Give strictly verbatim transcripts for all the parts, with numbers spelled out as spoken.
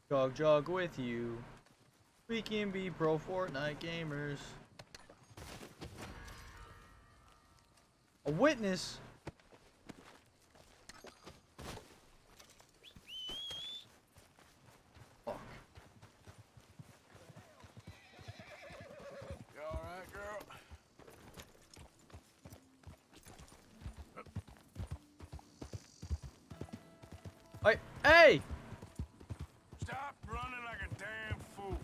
Jog jog with you. We can be pro Fortnite gamers. A witness? Fuck. You alright, girl? Hey! Hey! Stop running like a damn fool.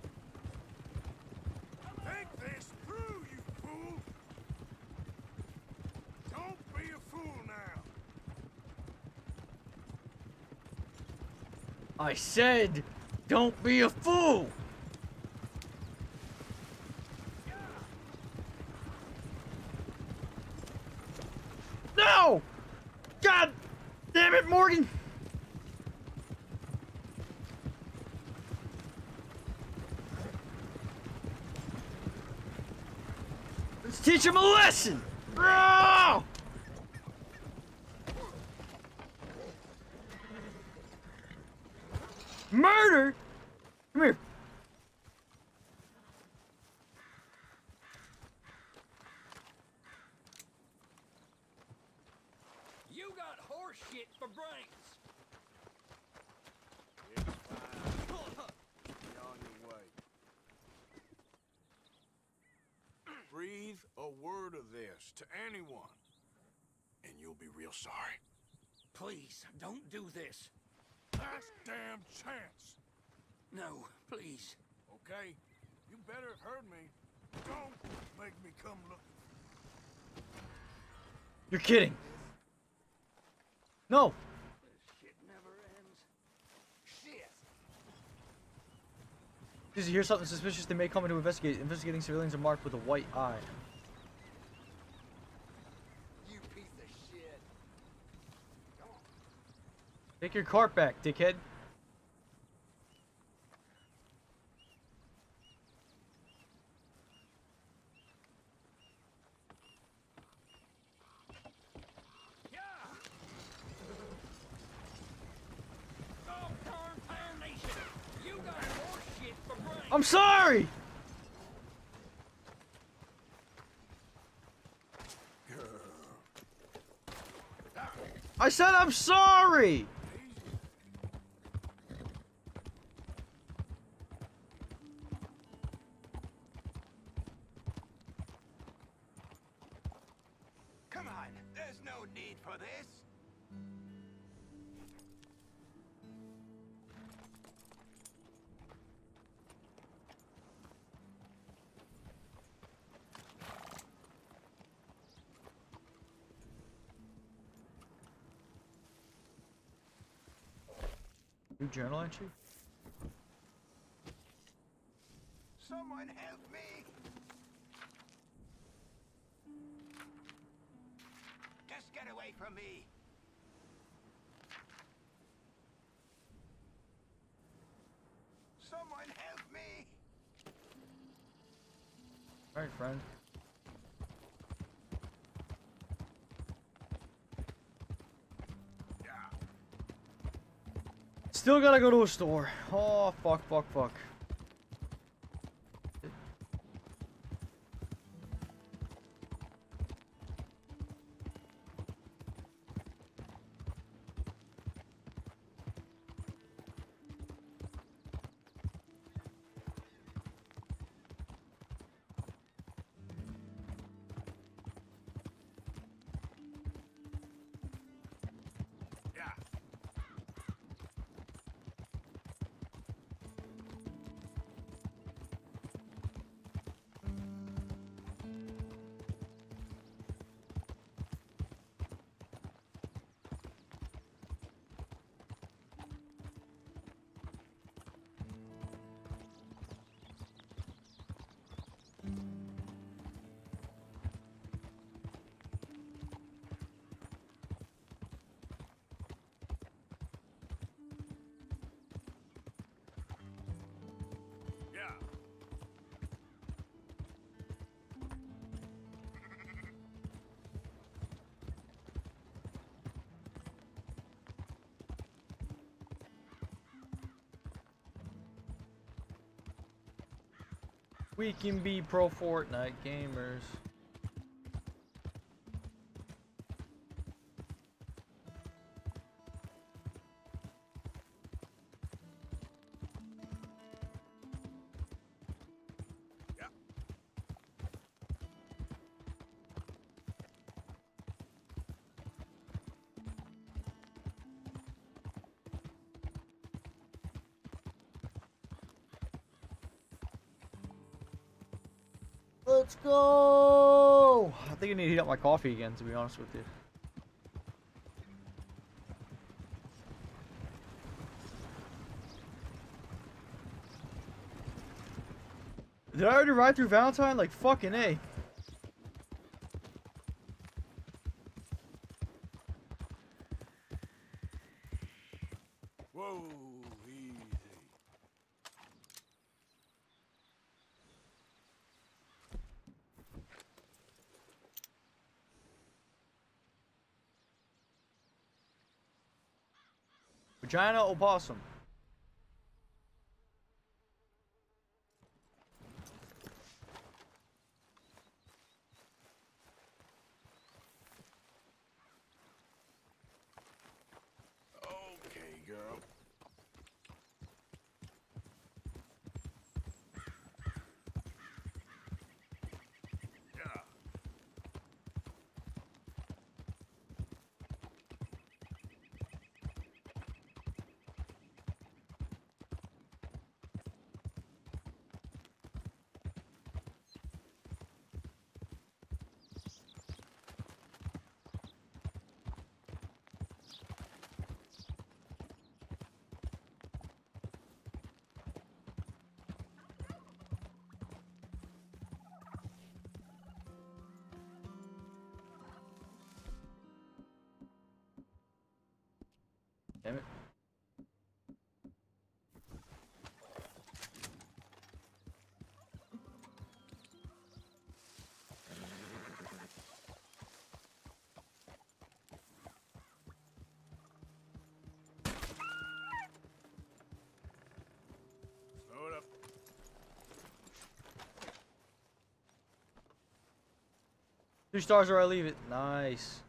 Think this through, you fool. Don't be a fool now. I said, don't be a fool! No! God damn it, Morgan! Let's teach him a lesson! Oh! Murder? Come here. You got horse shit for brains. It's fine. Be on your way. Breathe a word of this to anyone, and you'll be real sorry. Please, don't do this. Last damn chance. No, please. Okay? You better have heard me. Don't make me come look. You're kidding. No. This shit never ends. Shit. Did you hear something suspicious? They may come in to investigate. Investigating civilians are marked with a white eye. You piece of shit. Come on. Take your cart back, dickhead. Yeah. Oh, darn tarnation. You got horse shit for brains. I'm sorry! I said I'm sorry! Come on, there's no need for this. New journal entry? Someone help me. Just get away from me. Someone help me. Alright, friend. Still gotta go to a store. Oh, fuck, fuck, fuck. We can be pro Fortnite gamers. Let's go! I think I need to heat up my coffee again, to be honest with you. Did I already ride through Valentine? Like fucking A. Whoa, easy. Vagina opossum. Okay, girl. Yeah. Damn it. Hold up. Two stars or I leave it. Nice.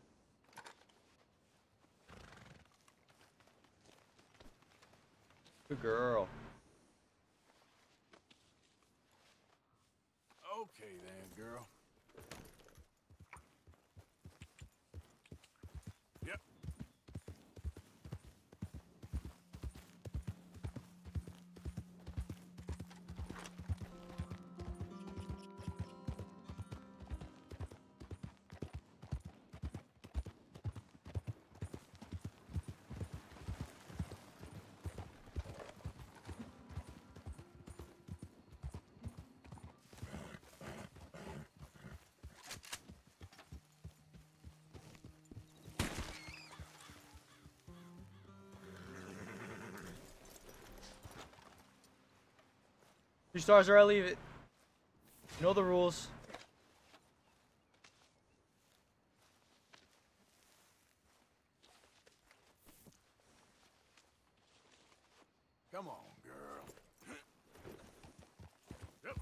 Good girl. Okay then, girl. Yep. Two stars or I leave it. You know the rules. Come on, girl. Yep.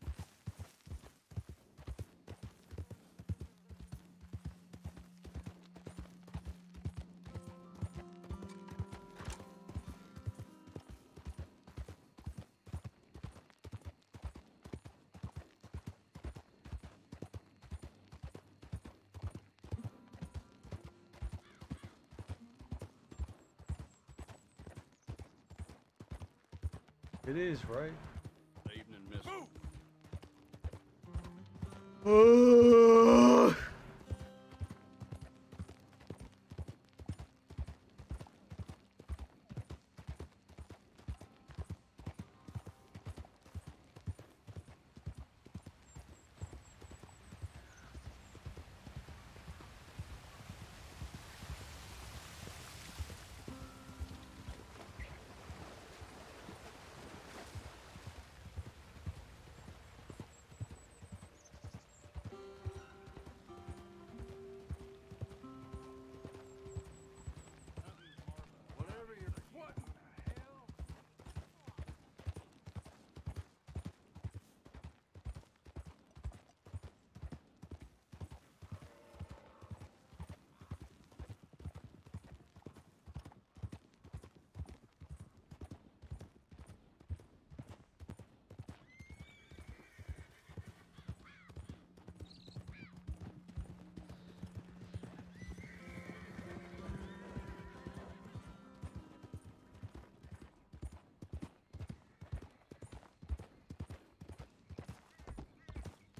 It is, right? Evening, miss. Uh,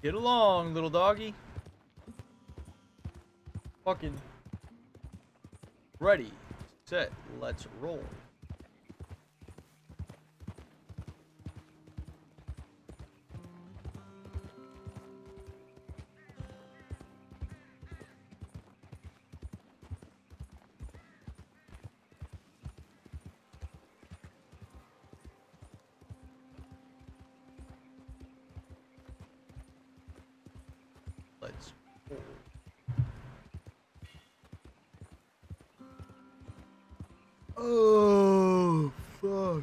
Get along, little doggy. Fucking ready, set, let's roll. Let's roll. Oh, fuck.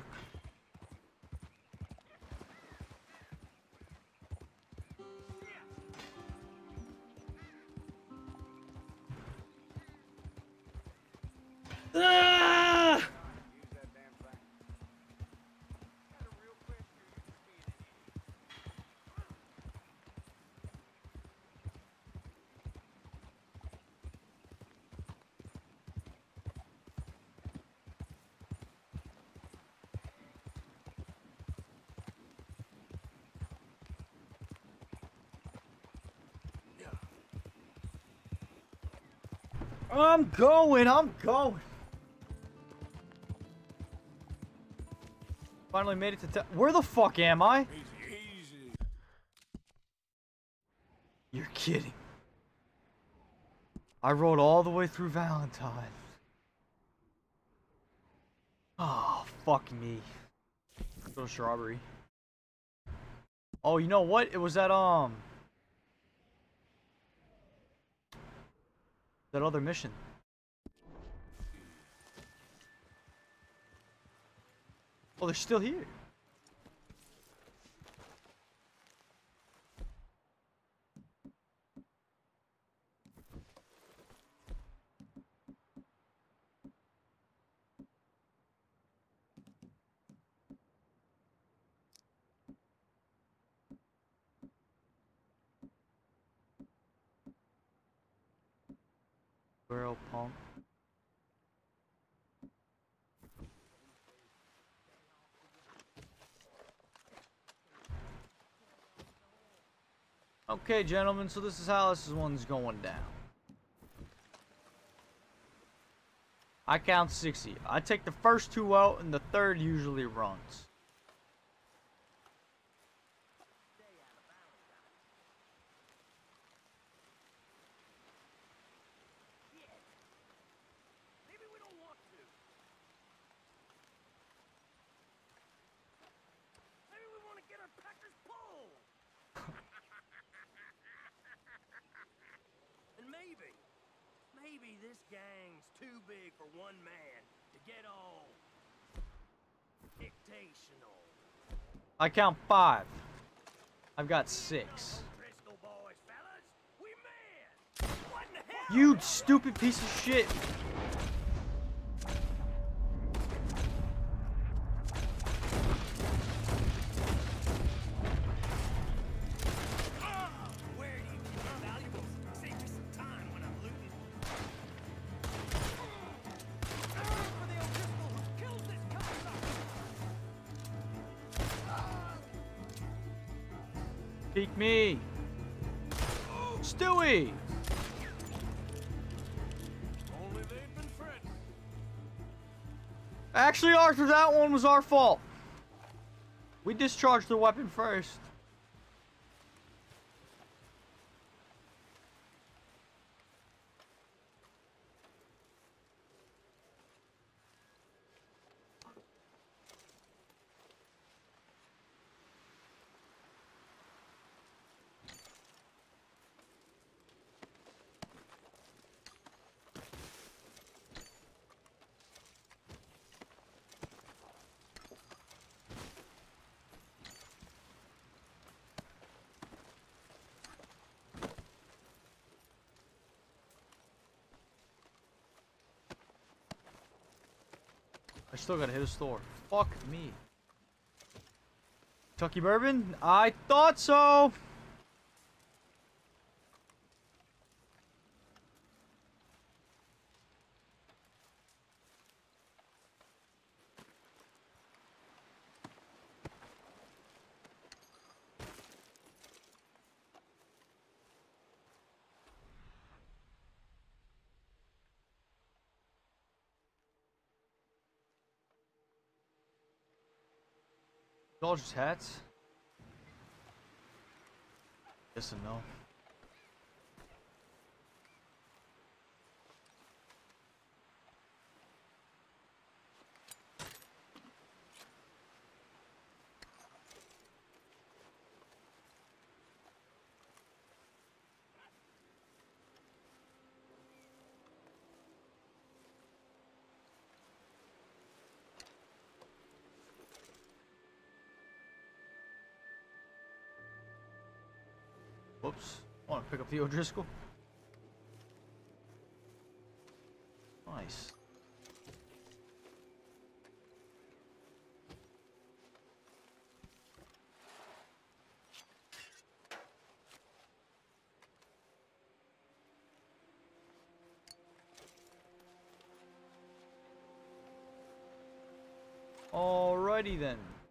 Ah! I'm going, I'm going. Finally made it to town. Where the fuck am I? Easy, easy. You're kidding. I rode all the way through Valentine. Oh, fuck me. Little strawberry. Oh, you know what? It was that, um... that other mission. Oh, they're still here. Barrel pump. Okay, gentlemen, so this is how this one's going down. I count sixty. I take the first two out, and the third usually runs. Maybe we don't want to. Maybe we want to get our peckers pulled. And maybe, maybe this gang's too big for one man to get all dictational. I count five. I've got six. Bristol boys, fellas, we men. What in the hell? You stupid piece of shit. Where do you keep your valuables? Save me some time when I'm looting. For the O'Driscoll who killed this cocksucker! Peek me. Stewie. Only they'd been friends. Actually, Arthur, that one was our fault. We discharged the weapon first. I still gotta hit a store. Fuck me. Kentucky bourbon? I thought so! All just hats? Yes and no. Whoops. Want to pick up the O'Driscoll? Nice. Alrighty then.